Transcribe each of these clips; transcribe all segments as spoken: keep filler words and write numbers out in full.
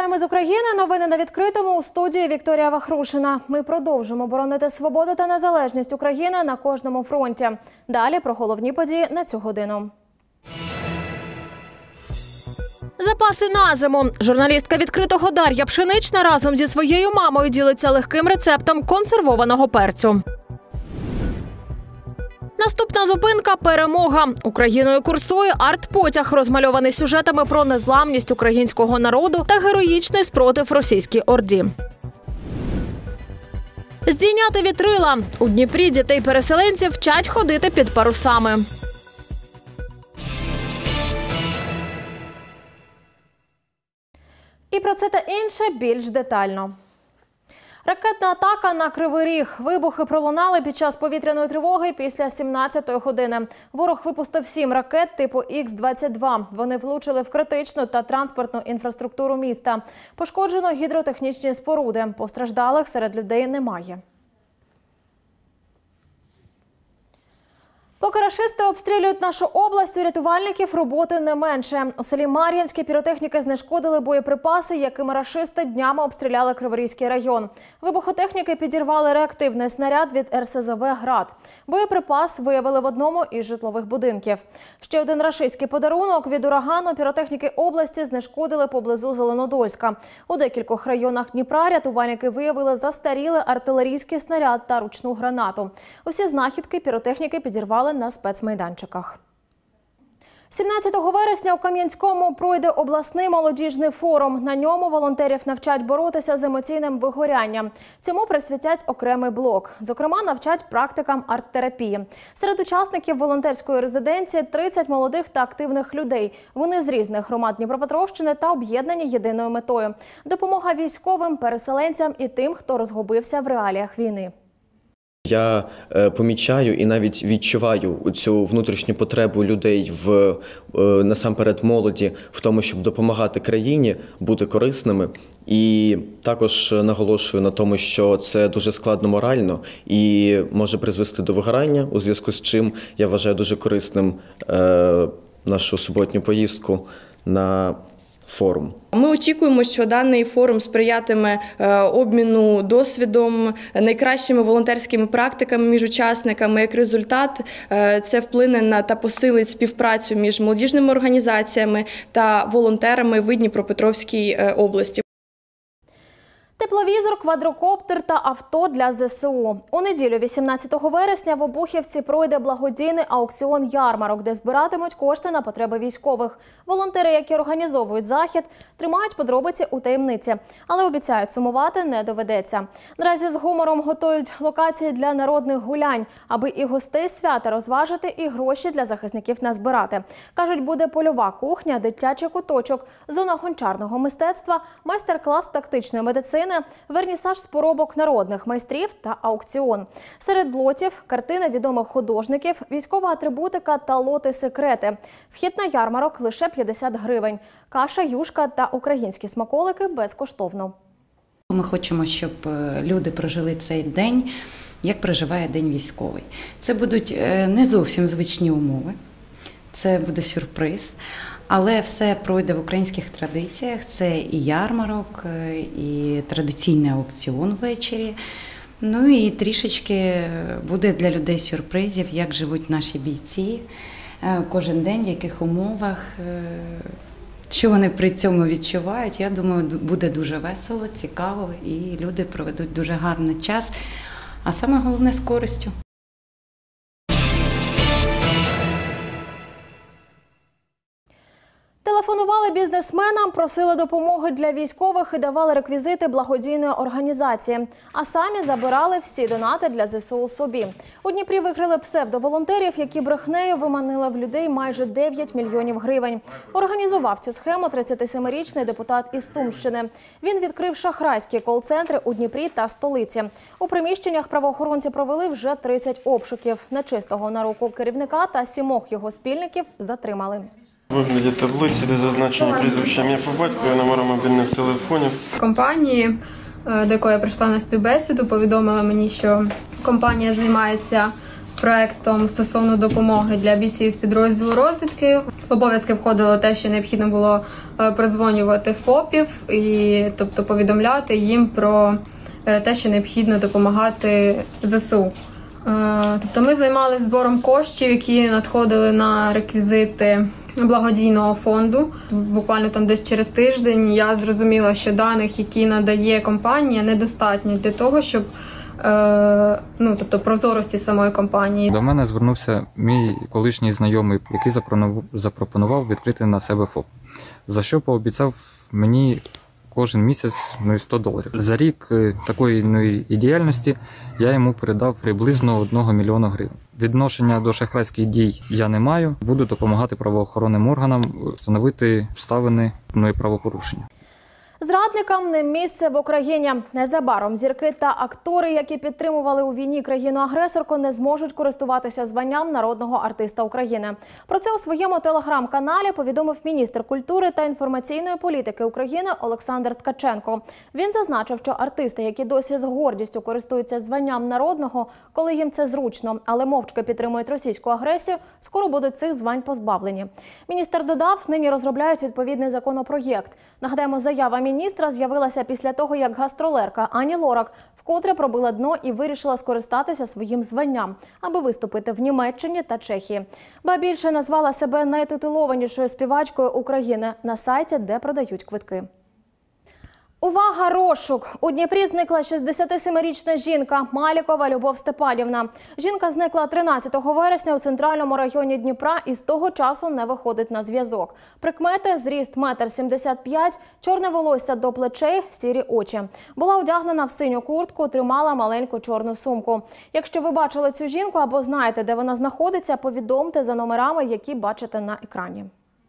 Вітаємо з України. Новини на відкритому. У студії Вікторія Вахрушина. Ми продовжимо боронити свободу та незалежність України на кожному фронті. Далі про головні події на цю годину. Запаси на зиму. Журналістка відкритого Дар'я Пшенична разом зі своєю мамою ділиться легким рецептом консервованого перцю. Наступна зупинка – перемога. Україною курсує арт-потяг, розмальований сюжетами про незламність українського народу та героїчний спротив російській орді. Здійняти вітрила. У Дніпрі дітей-переселенців вчать ходити під парусами. І про це та інше більш детально. Ракетна атака на Кривий Ріг. Вибухи пролунали під час повітряної тривоги після сімнадцятої години. Ворог випустив сім ракет типу ікс двадцять два. Вони влучили в критичну та транспортну інфраструктуру міста. Пошкоджено гідротехнічні споруди. Постраждалих серед людей немає. Поки рашисти обстрілюють нашу область, у рятувальників роботи не менше. У селі Мар'янське піротехніки знешкодили боєприпаси, якими рашисти днями обстріляли Криворізький район. Вибухотехніки підірвали реактивний снаряд від ер ес зе ве «Град». Боєприпас виявили в одному із житлових будинків. Ще один рашистський подарунок від урагану піротехніки області знешкодили поблизу Зеленодольська. У декількох районах Дніпра рятувальники виявили застарілий артилерійський снаряд та ручну гранату. Усі знахідки піротехніки підірвали на спецмайданчиках. сімнадцятого вересня у Кам'янському пройде обласний молодіжний форум. На ньому волонтерів навчать боротися з емоційним вигорянням. Цьому присвятять окремий блок. Зокрема, навчать практикам арт-терапії. Серед учасників волонтерської резиденції тридцять молодих та активних людей. Вони з різних громад Дніпропетровщини та об'єднані єдиною метою – допомога військовим, переселенцям і тим, хто розгубився в реаліях війни. Я помічаю і навіть відчуваю цю внутрішню потребу людей, в, насамперед молоді, в тому, щоб допомагати країні, бути корисними. І також наголошую на тому, що це дуже складно морально і може призвести до вигорання, у зв'язку з чим я вважаю дуже корисним е, нашу суботню поїздку на форум. Ми очікуємо, що даний форум сприятиме обміну досвідом, найкращими волонтерськими практиками між учасниками. Як результат, це вплине на та посилить співпрацю між молодіжними організаціями та волонтерами в Дніпропетровській області. Тепловізор, квадрокоптер та авто для зе се у. У неділю вісімнадцятого вересня в Обухівці пройде благодійний аукціон-ярмарок, де збиратимуть кошти на потреби військових. Волонтери, які організовують захід, тримають подробиці у таємниці, але обіцяють, сумувати не доведеться. Наразі з гумором готують локації для народних гулянь, аби і гостей свята розважити, і гроші для захисників назбирати. Кажуть, буде польова кухня, дитячий куточок, зона гончарного мистецтва, майстер-клас тактичної медицини, вернісаж з поробок народних майстрів та аукціон. Серед лотів – картини відомих художників, військова атрибутика та лоти-секрети. Вхід на ярмарок – лише п'ятдесят гривень. Каша, юшка та українські смаколики – безкоштовно. Ми хочемо, щоб люди прожили цей день, як проживає День військовий. Це будуть не зовсім звичні умови, це буде сюрприз. Але все пройде в українських традиціях. Це і ярмарок, і традиційний аукціон ввечері. Ну і трішечки буде для людей сюрпризів, як живуть наші бійці кожен день, в яких умовах, що вони при цьому відчувають. Я думаю, буде дуже весело, цікаво і люди проведуть дуже гарний час, а саме головне – з користю. Телефонували бізнесменам, просили допомоги для військових і давали реквізити благодійної організації. А самі забирали всі донати для зе се у собі. У Дніпрі викрили псевдоволонтерів, які брехнею виманили в людей майже дев'ять мільйонів гривень. Організував цю схему тридцятисемирічний депутат із Сумщини. Він відкрив шахрайські кол-центри у Дніпрі та столиці. У приміщеннях правоохоронці провели вже тридцять обшуків. Нечистого на руку керівника та сімох його спільників затримали. У вигляді таблиці, де зазначені прізвища, ім'я по батькові, номери мобільних телефонів. Компанії, до якої я прийшла на співбесіду, повідомила мені, що компанія займається проектом стосовно допомоги для бійців з підрозділу розвідки. В обов'язки входило те, що необхідно було продзвонювати ФОПів і, тобто, повідомляти їм про те, що необхідно допомагати ЗСУ. Тобто ми займалися збором коштів, які надходили на реквізити благодійного фонду. Буквально там десь через тиждень я зрозуміла, що даних, які надає компанія, недостатньо для того, щоб ну, тобто прозорості самої компанії. До мене звернувся мій колишній знайомий, який запропонував відкрити на себе ФОП, за що пообіцяв мені кожен місяць ну, сто доларів. За рік такої ну, і діяльності я йому передав приблизно одного мільйона гривень. Відношення до шахрайських дій я не маю. Буду допомагати правоохоронним органам встановити обставини ну, і правопорушення. Зрадникам не місце в Україні. Незабаром зірки та актори, які підтримували у війні країну-агресорку, не зможуть користуватися званням народного артиста України. Про це у своєму телеграм-каналі повідомив міністр культури та інформаційної політики України Олександр Ткаченко. Він зазначив, що артисти, які досі з гордістю користуються званням народного, коли їм це зручно, але мовчки підтримують російську агресію, скоро будуть цих звань позбавлені. Міністр додав, нині розробляють відповідний законопроєкт. Нагадаємо, заява міністра з'явилася після того, як гастролерка Ані Лорак вкотре пробила дно і вирішила скористатися своїм званням, аби виступити в Німеччині та Чехії. Ба більше назвала себе найтитулованішою співачкою України на сайті, де продають квитки. Увага, розшук! У Дніпрі зникла шістдесятисемирічна жінка Малікова Любов Степанівна. Жінка зникла тринадцятого вересня у центральному районі Дніпра і з того часу не виходить на зв'язок. Прикмети – зріст метр сімдесят п'ять, чорне волосся до плечей, сірі очі. Була одягнена в синю куртку, тримала маленьку чорну сумку. Якщо ви бачили цю жінку або знаєте, де вона знаходиться, повідомте за номерами, які бачите на екрані.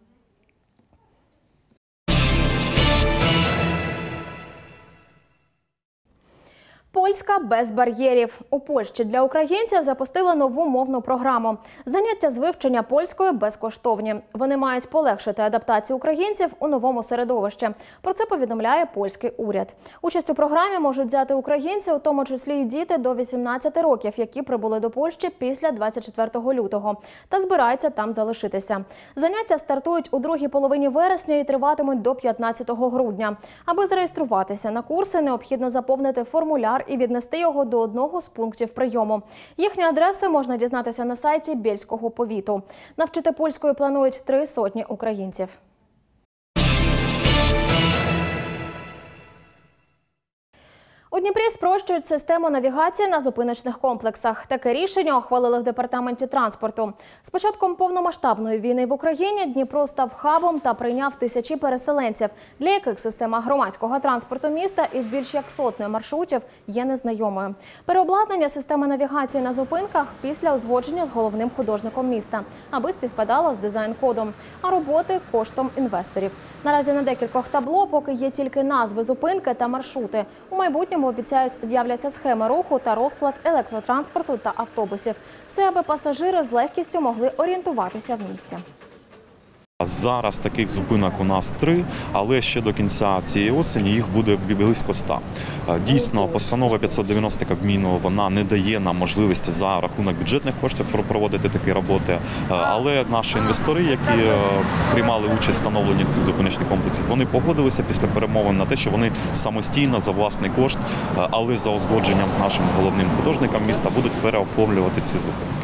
Польська без бар'єрів. У Польщі для українців запустили нову мовну програму. Заняття з вивчення польської безкоштовні. Вони мають полегшити адаптацію українців у новому середовищі. Про це повідомляє польський уряд. Участь у програмі можуть взяти українці, у тому числі й діти до вісімнадцяти років, які прибули до Польщі після двадцять четвертого лютого та збираються там залишитися. Заняття стартують у другій половині вересня і триватимуть до п'ятнадцятого грудня. Аби зареєструватися на курси, необхідно заповнити формуляр і віднести його до одного з пунктів прийому. Їхні адреси можна дізнатися на сайті Бєльського повіту. Навчити польською планують три сотні українців. У Дніпрі спрощують систему навігації на зупиночних комплексах. Таке рішення ухвалили в департаменті транспорту. З початком повномасштабної війни в Україні Дніпро став хабом та прийняв тисячі переселенців, для яких система громадського транспорту міста із більш як сотнею маршрутів є незнайомою. Переобладнання системи навігації на зупинках після узгодження з головним художником міста, аби співпадало з дизайн-кодом, а роботи – коштом інвесторів. Наразі на декількох табло поки є тільки назви зупинки та маршрути. У майбутньому, обіцяють, з'являться схеми руху та розклад електротранспорту та автобусів. Все, аби пасажири з легкістю могли орієнтуватися в місті. Зараз таких зупинок у нас три, але ще до кінця цієї осені їх буде близько ста. Дійсно, постанова п'ятсот дев'яносто Кабміну, вона не дає нам можливості за рахунок бюджетних коштів проводити такі роботи, але наші інвестори, які приймали участь в встановленні цих зупиночних комплексів, вони погодилися після перемовин на те, що вони самостійно за власний кошт, але за узгодженням з нашим головним художником міста будуть переоформлювати ці зупинки.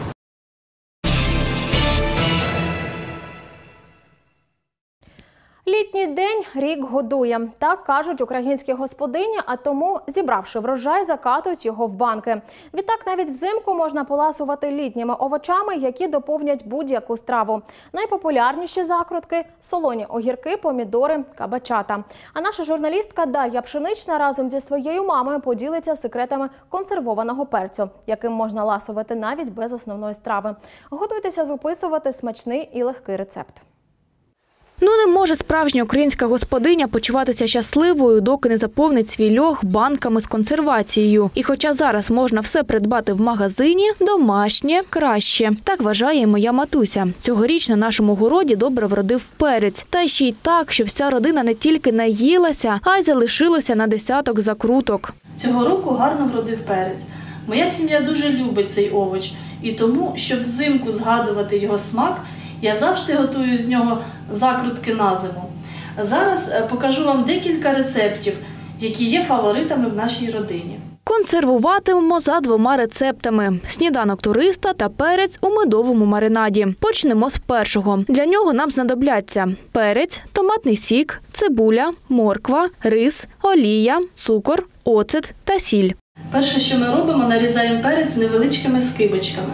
Літній день рік годує. Так кажуть українські господині, а тому, зібравши врожай, закатують його в банки. Відтак навіть взимку можна поласувати літніми овочами, які доповнять будь-яку страву. Найпопулярніші закрутки – солоні огірки, помідори, кабачата. А наша журналістка Дар'я Пшенична разом зі своєю мамою поділиться секретами консервованого перцю, яким можна ласувати навіть без основної страви. Готуйтеся записувати смачний і легкий рецепт. Ну не може справжня українська господиня почуватися щасливою, доки не заповнить свій льох банками з консервацією. І хоча зараз можна все придбати в магазині, домашнє краще. Так вважає і моя матуся. Цьогоріч на нашому городі добре вродив перець. Та ще й так, що вся родина не тільки наїлася, а й залишилося на десяток закруток. Цього року гарно вродив перець. Моя сім'я дуже любить цей овоч. І тому, щоб взимку згадувати його смак, Я завжди готую з нього закрутки на зиму. Зараз покажу вам декілька рецептів, які є фаворитами в нашій родині. Консервуватимемо за двома рецептами – сніданок туриста та перець у медовому маринаді. Почнемо з першого. Для нього нам знадобляться перець, томатний сік, цибуля, морква, рис, олія, цукор, оцет та сіль. Перше, що ми робимо, нарізаємо перець невеличкими скибочками.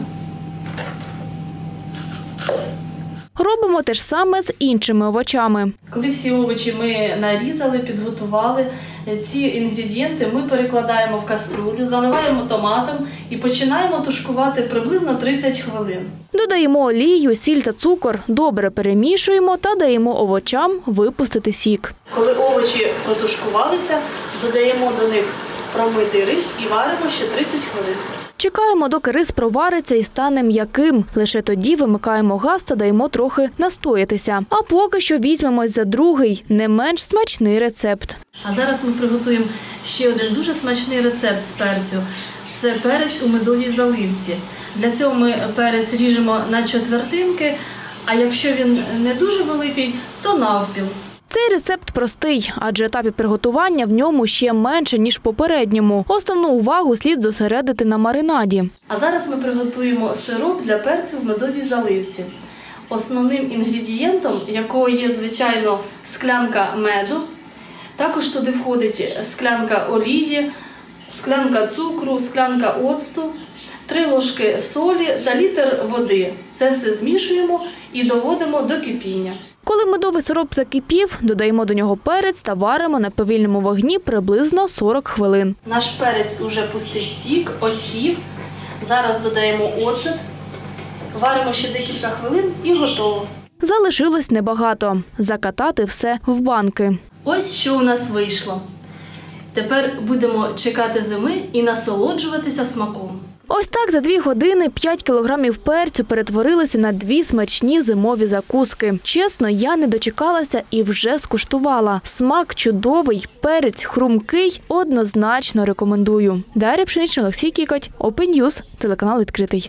Робимо те ж саме з іншими овочами. Коли всі овочі ми нарізали, підготували, ці інгредієнти ми перекладаємо в каструлю, заливаємо томатом і починаємо тушкувати приблизно тридцять хвилин. Додаємо олію, сіль та цукор, добре перемішуємо та даємо овочам випустити сік. Коли овочі протушкувалися, додаємо до них промитий рис і варимо ще тридцять хвилин. Чекаємо, доки рис провариться і стане м'яким. Лише тоді вимикаємо газ та даємо трохи настоятися. А поки що візьмемось за другий, не менш смачний рецепт. А зараз ми приготуємо ще один дуже смачний рецепт з перцю. Це перець у медовій заливці. Для цього ми перець ріжемо на четвертинки, а якщо він не дуже великий, то навпіл. Цей рецепт простий, адже етапів приготування в ньому ще менше, ніж в попередньому. Основну увагу слід зосередити на маринаді. А зараз ми приготуємо сироп для перцю в медовій заливці. Основним інгредієнтом, якого є, звичайно, склянка меду. Також туди входить склянка олії, склянка цукру, склянка оцту, три ложки солі та літр води. Це все змішуємо і доводимо до кипіння. Коли медовий сироп закипів, додаємо до нього перець та варимо на повільному вогні приблизно сорок хвилин. Наш перець уже пустив сік, осів. Зараз додаємо оцет, варимо ще декілька хвилин і готово. Залишилось небагато – закатати все в банки. Ось що у нас вийшло. Тепер будемо чекати зими і насолоджуватися смаком. Ось так за дві години п'ять кілограмів перцю перетворилися на дві смачні зимові закуски. Чесно, я не дочекалася і вже скуштувала. Смак чудовий, перець хрумкий, однозначно рекомендую. Дар'я Пшенична, Олексій Кікоть, Open News, телеканал «Відкритий».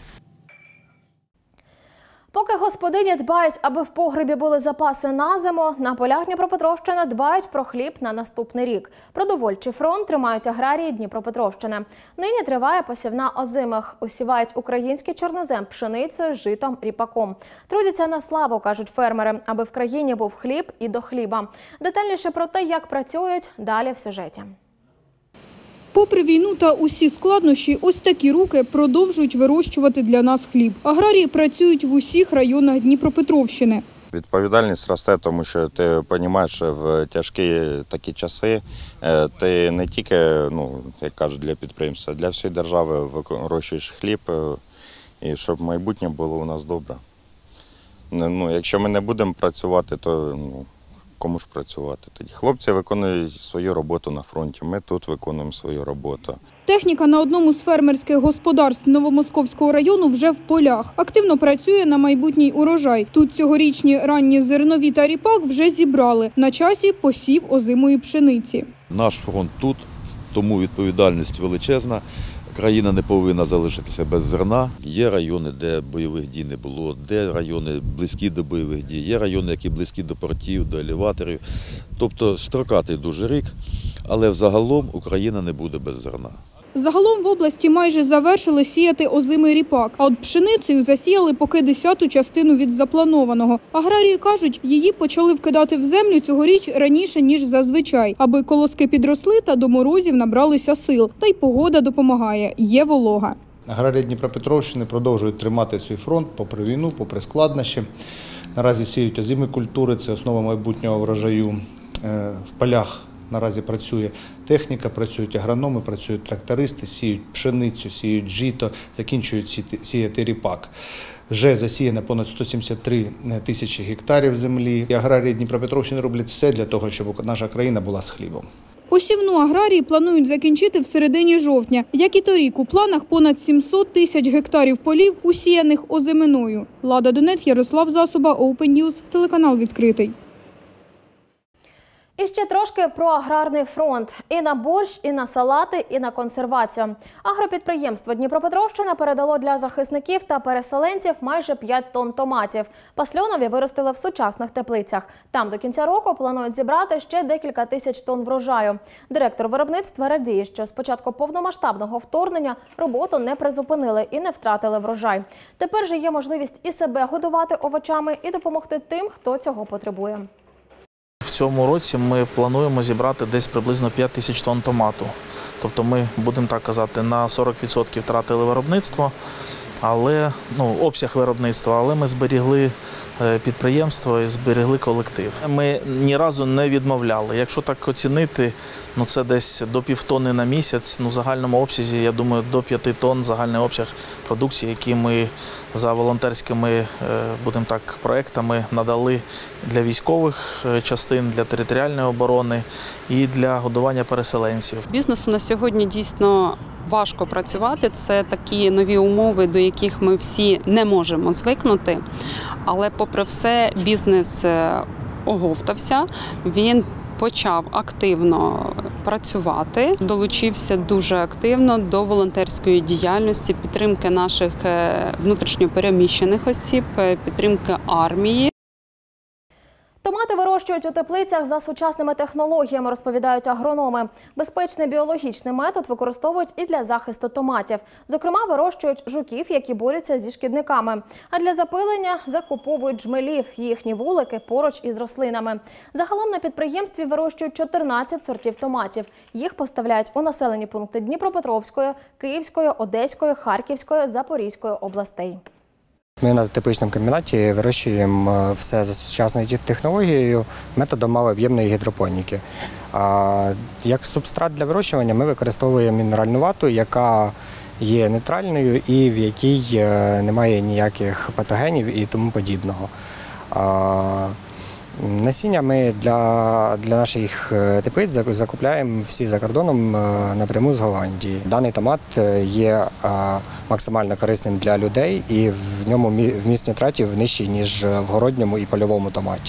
Поки господині дбають, аби в погребі були запаси на зиму, на полях Дніпропетровщини дбають про хліб на наступний рік. Продовольчий фронт тримають аграрії Дніпропетровщини. Нині триває посівна озимих. Усівають український чорнозем пшеницею, житом, ріпаком. Трудяться на славу, кажуть фермери, аби в країні був хліб і до хліба. Детальніше про те, як працюють, далі в сюжеті. Попри війну та усі складнощі, ось такі руки продовжують вирощувати для нас хліб. Аграрії працюють в усіх районах Дніпропетровщини. Відповідальність росте, тому що ти розумієш, що в тяжкі такі часи ти не тільки, ну, як кажуть, для підприємства, а для всієї держави вирощуєш хліб, і щоб майбутнє було у нас добре. Ну, якщо ми не будемо працювати, то ну, кому ж працювати тоді? Хлопці виконують свою роботу на фронті, ми тут виконуємо свою роботу. Техніка на одному з фермерських господарств Новомосковського району вже в полях. Активно працює на майбутній урожай. Тут цьогорічні ранні зернові та ріпак вже зібрали. На часі посів озимої пшениці. Наш фронт тут, тому відповідальність величезна. Країна не повинна залишитися без зерна. Є райони, де бойових дій не було, де райони близькі до бойових дій, є райони, які близькі до портів, до елеваторів. Тобто строкатий дуже рік, але взагалом Україна не буде без зерна. Загалом в області майже завершили сіяти озимий ріпак, а от пшеницею засіяли поки десяту частину від запланованого. Аграрії кажуть, її почали вкидати в землю цьогоріч раніше, ніж зазвичай, аби колоски підросли та до морозів набралися сил. Та й погода допомагає, є волога. Аграрії Дніпропетровщини продовжують тримати свій фронт попри війну, попри складнощі. Наразі сіють озимі культури, це основа майбутнього врожаю. В полях наразі працює техніка, працюють агрономи, працюють трактористи, сіють пшеницю, сіють жито, закінчують сіяти ріпак. Вже засіяно понад сто сімдесят три тисячі гектарів землі. І аграрії Дніпропетровщини роблять все для того, щоб наша країна була з хлібом. Посівну аграрії планують закінчити в середині жовтня. Як і торік, у планах понад сімсот тисяч гектарів полів, усіяних озиминою. Лада Донець, Ярослав Засоба, Open News, телеканал «Відкритий». І ще трошки про аграрний фронт. І на борщ, і на салати, і на консервацію. Агропідприємство Дніпропетровщина передало для захисників та переселенців майже п'ять тонн томатів. Пасльонові виростили в сучасних теплицях. Там до кінця року планують зібрати ще декілька тисяч тонн врожаю. Директор виробництва радіє, що з початку повномасштабного вторгнення роботу не призупинили і не втратили врожай. Тепер же є можливість і себе годувати овочами, і допомогти тим, хто цього потребує. В цьому році ми плануємо зібрати десь приблизно п'ять тисяч тонн томату. Тобто ми, будемо так казати, на сорок відсотків втратили виробництво, але, ну, обсяг виробництва, але ми зберігли підприємство і зберегли колектив. Ми ні разу не відмовляли. Якщо так оцінити, ну це десь до півтони на місяць, ну в загальному обсязі, я думаю, до п'яти тонн загальний обсяг продукції, які ми за волонтерськими, будемо так, проектами надали для військових частин, для територіальної оборони і для годування переселенців. Бізнесу на сьогодні дійсно важко працювати, це такі нові умови, до яких ми всі не можемо звикнути, але попри все бізнес оговтався, він почав активно працювати, долучився дуже активно до волонтерської діяльності, підтримки наших внутрішньопереміщених осіб, підтримки армії. Томати вирощують у теплицях за сучасними технологіями, розповідають агрономи. Безпечний біологічний метод використовують і для захисту томатів. Зокрема, вирощують жуків, які борються зі шкідниками. А для запилення закуповують джмелів, їхні вулики поруч із рослинами. Загалом на підприємстві вирощують чотирнадцять сортів томатів. Їх поставляють у населені пункти Дніпропетровської, Київської, Одеської, Харківської, Запорізької областей. Ми на тепличному комбінаті вирощуємо все за сучасною технологією методом малооб'ємної гідропоніки. Як субстрат для вирощування ми використовуємо мінеральну вату, яка є нейтральною і в якій немає ніяких патогенів і тому подібного. Насіння ми для, для наших теплиць закупляємо всі за кордоном напряму з Голландії. Даний томат є максимально корисним для людей і в ньому вміст нітратів нижчий, ніж в городньому і польовому томаті.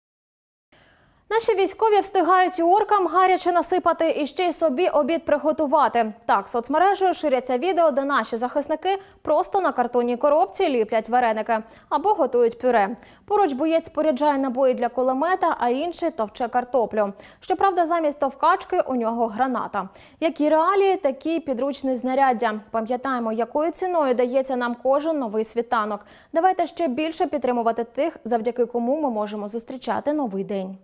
Наші військові встигають і оркам гаряче насипати, і ще й собі обід приготувати. Так, соцмережею ширяться відео, де наші захисники просто на картонній коробці ліплять вареники або готують пюре. Поруч боєць споряджає набої для кулемета, а інший товче картоплю. Щоправда, замість товкачки у нього граната. Які реалії, такі підручні знаряддя. Пам'ятаємо, якою ціною дається нам кожен новий світанок. Давайте ще більше підтримувати тих, завдяки кому ми можемо зустрічати новий день.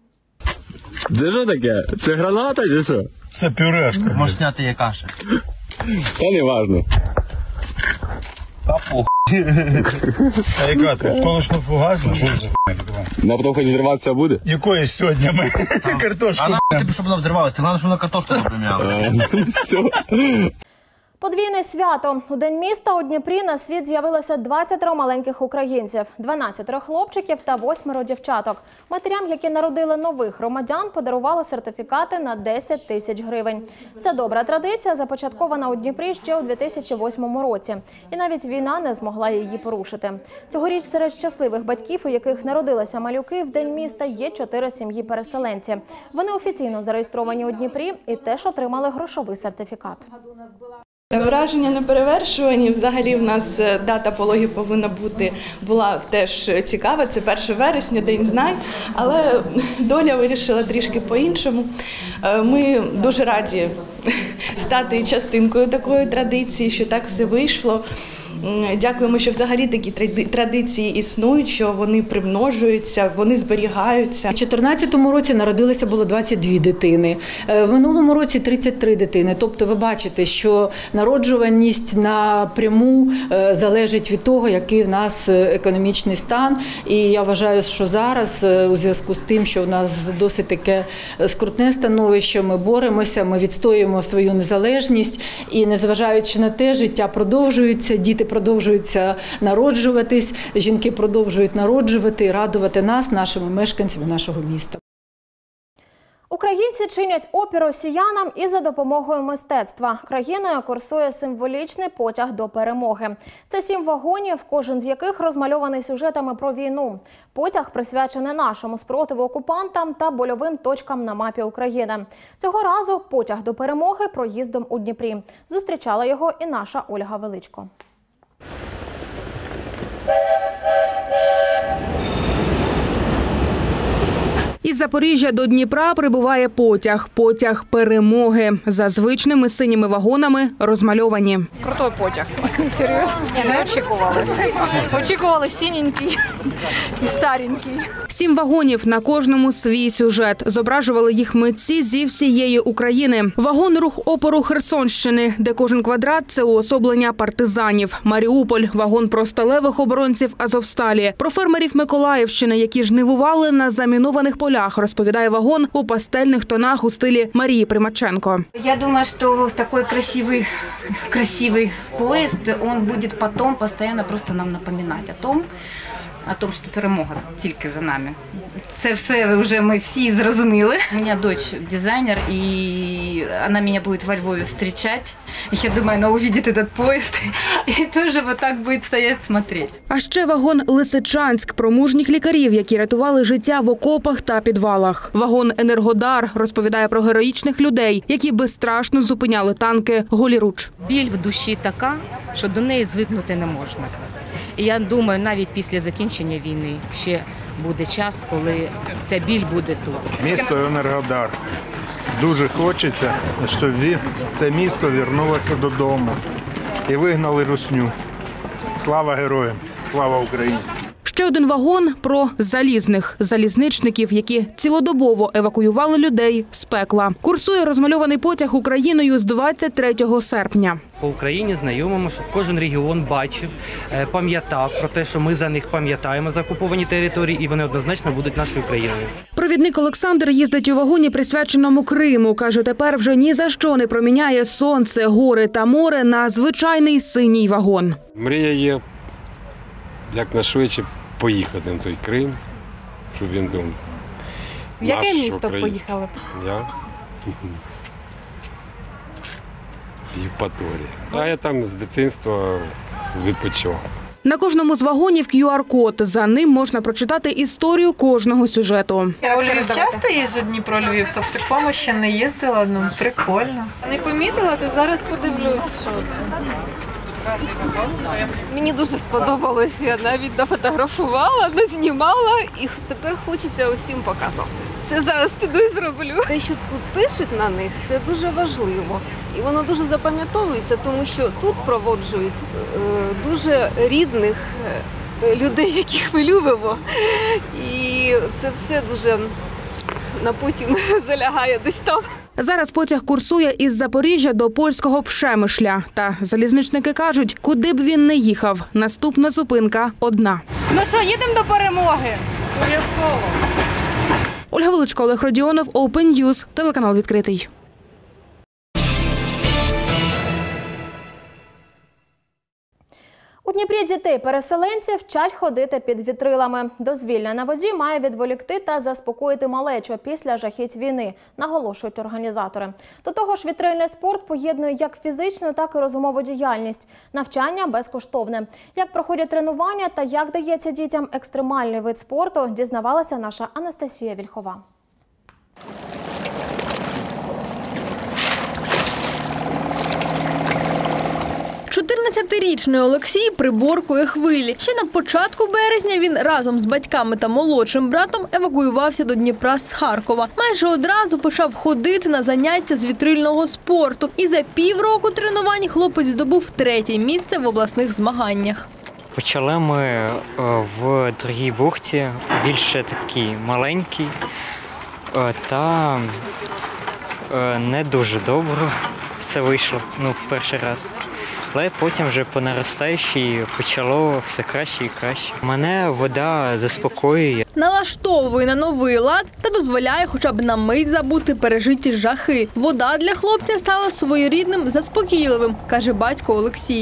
Це що таке? Це граната чи що? Це пюрешка. Може зняти є каша. Та не важно. Та похуй. А яка ти? Сколочно фугасна? Що за хуйня? Ну, а потім хоч взриватися буде? Якої сьогодні ми картошку? А нам, щоб воно взривалося, треба, щоб воно картошку напрямляла. Все. Подвійне свято. У День міста у Дніпрі на світ з'явилося двадцятеро маленьких українців, дванадцятеро хлопчиків та восьмеро дівчаток. Матерям, які народили нових громадян, подарували сертифікати на десять тисяч гривень. Ця добра традиція започаткована у Дніпрі ще у дві тисячі восьмому році. І навіть війна не змогла її порушити. Цьогоріч серед щасливих батьків, у яких народилися малюки, в День міста є чотири сім'ї-переселенці. Вони офіційно зареєстровані у Дніпрі і теж отримали грошовий сертифікат. Враження неперевершувані. Взагалі в нас дата пологів повинна бути, була теж цікава, це перше вересня, День знань, але доля вирішила трішки по-іншому. Ми дуже раді стати частинкою такої традиції, що так все вийшло. Дякуємо, що взагалі такі традиції існують, що вони примножуються, вони зберігаються. У дві тисячі чотирнадцятому році народилося було двадцять дві дитини, в минулому році тридцять три дитини. Тобто ви бачите, що народжуваність напряму залежить від того, який в нас економічний стан. І я вважаю, що зараз у зв'язку з тим, що в нас досить таке скрутне становище, ми боремося, ми відстоюємо свою незалежність і незважаючи на те, життя продовжується, діти продовжуються народжуватись, жінки продовжують народжувати і радувати нас, нашими мешканцями нашого міста. У Українці чинять опір росіянам і за допомогою мистецтва. Країною курсує символічний потяг до перемоги. Це сім вагонів, кожен з яких розмальований сюжетами про війну. Потяг присвячений нашому спротиву окупантам та больовим точкам на мапі України. Цього разу потяг до перемоги проїздом у Дніпрі. Зустрічала його і наша Ольга Величко. Із Запоріжжя до Дніпра прибуває потяг. Потяг перемоги. За звичними синіми вагонами розмальовані. Крутой потяг. Серйозно? Ні, не очікували. Очікували синенький і старенький. Сім вагонів, на кожному свій сюжет. Зображували їх митці зі всієї України. Вагон «Рух опору Херсонщини», де кожен квадрат – це уособлення партизанів. Маріуполь – вагон про сталевих оборонців Азовсталі. Про фермерів Миколаївщини, які жнивували на замінованих полях, розповідає вагон у пастельних тонах у стилі Марії Примаченко. Я думаю, что такой красивый, красивый поезд, он будет потом постоянно просто нам напоминать о том, о том, що перемога тільки за нами. Це все вже ми всі зрозуміли. У мене дочь дизайнер, і вона мене буде во Львові зустрічати. Я думаю, вона побачить цей поїзд і теж вот так буде стояти, смотреть. А ще вагон «Лисичанськ» про мужніх лікарів, які рятували життя в окопах та підвалах. Вагон «Енергодар» розповідає про героїчних людей, які безстрашно зупиняли танки голіруч. Біль в душі така, що до неї звикнути не можна. І я думаю, навіть після закінчення війни ще буде час, коли ця біль буде тут. Місто Енергодар. Дуже хочеться, щоб це місто повернулося додому і вигнали русню. Слава героям! Слава Україні! Ще один вагон про залізних залізничників, які цілодобово евакуювали людей з пекла. Курсує розмальований потяг Україною з двадцять третього серпня. По Україні знайомимо, щоб кожен регіон бачив, пам'ятав про те, що ми за них пам'ятаємо, за окуповані території, і вони однозначно будуть нашою країною. Провідник Олександр їздить у вагоні, присвяченому Криму. Каже, тепер вже ні за що не проміняє сонце, гори та море на звичайний синій вагон. Мрія є якнайшвидше поїхати на той Крим, щоб він був. В яке місто поїхали? Я? Євпаторія. А я там з дитинства відпочивав. На кожному з вагонів ку ар код. За ним можна прочитати історію кожного сюжету. Я у Львів часто їжджу, Дніпро-Львів, то в такому ще не їздила, ну прикольно. Не помітила, то зараз подивлюсь, що це. Мені дуже сподобалось, я навіть нафотографувала, назнімала і тепер хочеться усім показати. Це зараз піду і зроблю. Те, що тут пишуть на них, це дуже важливо. І воно дуже запам'ятовується, тому що тут проводжують е, дуже рідних е, людей, яких ми любимо. І це все дуже на потім залягає десь там. Зараз потяг курсує із Запоріжжя до польського Пшемишля. Та залізничники кажуть, куди б він не їхав, наступна зупинка одна. Ну що, їдемо до перемоги? Обов'язково. Ольга Величко, Олег Родіонов, Open News, телеканал «Відкритий». У Дніпрі дітей-переселенців вчать ходити під вітрилами. Дозвілля на воді має відволікти та заспокоїти малечу після жахіть війни, наголошують організатори. До того ж, вітрильний спорт поєднує як фізичну, так і розумову діяльність. Навчання безкоштовне. Як проходять тренування та як дається дітям екстремальний вид спорту, дізнавалася наша Анастасія Вільхова. чотирнадцятирічний Олексій приборкує хвилі. Ще на початку березня він разом з батьками та молодшим братом евакуювався до Дніпра з Харкова. Майже одразу почав ходити на заняття з вітрильного спорту. І за півроку тренувань хлопець здобув третє місце в обласних змаганнях. Почали ми в другій бухті, більше такий маленький та не дуже добре все вийшло, ну, в перший раз. Але потім вже по наростаючій почало все краще і краще. Мене вода заспокоює. Налаштовує на новий лад та дозволяє хоча б на мить забути пережиті жахи. Вода для хлопця стала своєрідним заспокійливим, каже батько Олексія.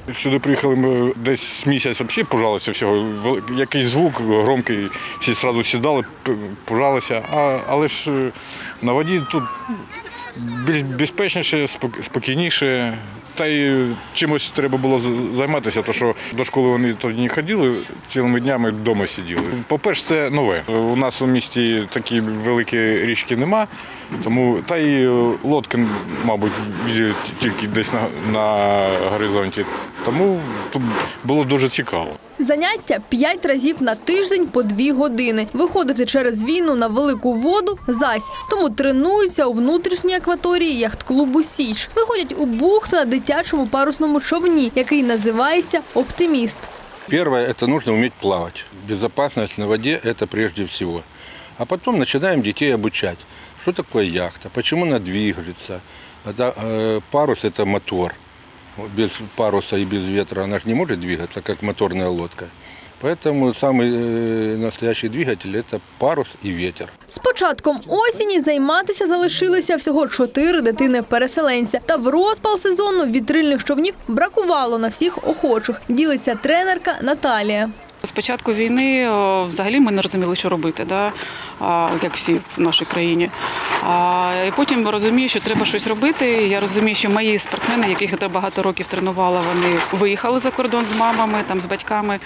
Сюди приїхали ми десь місяць, взагалі пужалися всього. Якийсь звук громкий, всі одразу сідали, пужалися. А, але ж на воді тут більш безпечніше, спокійніше. Та й чимось треба було займатися, тому що до школи вони тоді не ходили, цілими днями вдома сиділи. По-перше, це нове. У нас у місті такі великі річки нема, тому та й лодки, мабуть, тільки десь на, на горизонті. Тому тут було дуже цікаво. Заняття п'ять разів на тиждень по дві години. Виходити через війну на велику воду – зась. Тому тренуються у внутрішній акваторії яхт-клубу «Січ». Виходять у бухту на дитячому парусному човні, який називається «Оптиміст». Первое – это нужно уметь плавать. Безопасность на воде – это прежде всего. А потом начинаем детей обучать. Что такое яхта, почему она движется. Это, э, парус – это мотор. Без паруса и без ветра она же не может двигаться, как моторная лодка. Поэтому самый э, настоящий двигатель – это парус и ветер. З початком осені займатися залишилося всього чотири дитини-переселенця. Та в розпал сезону вітрильних човнів бракувало на всіх охочих, ділиться тренерка Наталія. З початку війни взагалі ми не розуміли, що робити, да? Як всі в нашій країні. І потім розумію, що треба щось робити. Я розумію, що мої спортсмени, яких я багато років тренувала, вони виїхали за кордон з мамами, там, з батьками,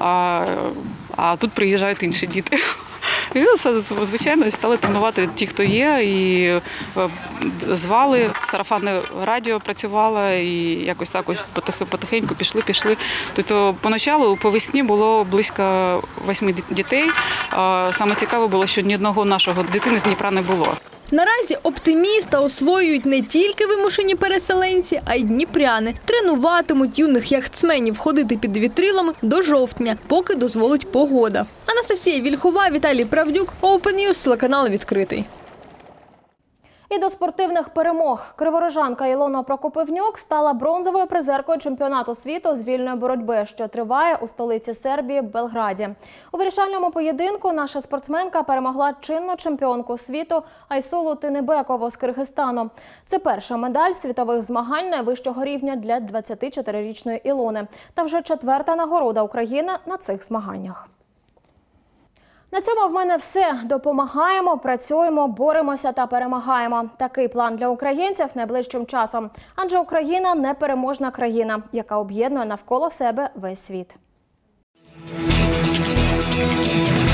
а тут приїжджають інші діти. І, звичайно, стали тренувати ті, хто є, і звали, сарафанне радіо працювало, і якось так ось потихеньку пішли, пішли. Тобто, поначалу, по весні було близько восьми дітей. Саме цікаве було, що ні одного нашого дитини з Дніпра не було. Наразі «Оптиміста» освоюють не тільки вимушені переселенці, а й дніпряни. Тренуватимуть юних яхтсменів ходити під вітрилами до жовтня, поки дозволить погода. Анастасія Вільхова, Віталій Правдюк, Open News, телеканал «Відкритий». І до спортивних перемог. Криворожанка Ілона Прокопівнюк стала бронзовою призеркою чемпіонату світу з вільної боротьби, що триває у столиці Сербії – Белграді. У вирішальному поєдинку наша спортсменка перемогла чинну чемпіонку світу Айсулу Тинебекову з Киргизстану. Це перша медаль світових змагань найвищого рівня для двадцятичотирирічної Ілони. Та вже четверта нагорода України на цих змаганнях. На цьому в мене все. Допомагаємо, працюємо, боремося та перемагаємо. Такий план для українців найближчим часом. Адже Україна – непереможна країна, яка об'єднує навколо себе весь світ.